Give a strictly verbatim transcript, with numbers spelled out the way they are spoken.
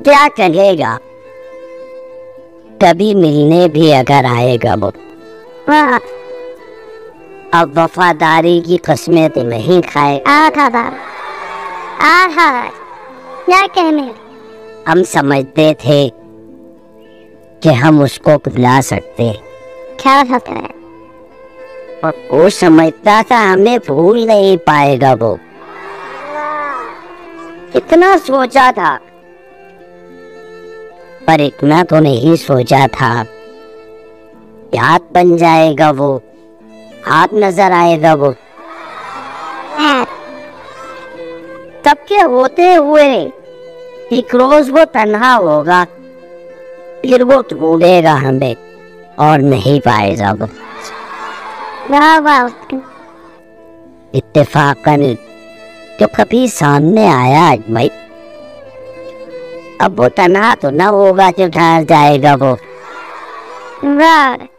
क्या कहेगा, कभी मिलने भी अगर आएगा वो, वाह, अब वफादारी की कस्में तो नहीं खाए। आहा आहा, क्या कहने। हम समझते थे कि हम उसको भुला सकते, क्या होता है, और वो समझता था हमें भूल नहीं पाएगा वो। इतना सोचा था, पर इतना तो नहीं सोचा था याद बन जाएगा वो, हाथ नजर आएगा वो। तब के होते हुए एक रोज वो तन्हा होगा, फिर वो ढूंढेगा हमें और नहीं पाएगा वो। वाह वाह, इत्तेफाकन जो कभी सामने आया भाई, अब वो तन्हा तो ना होगा जो ठहर जाएगा वो। वाह।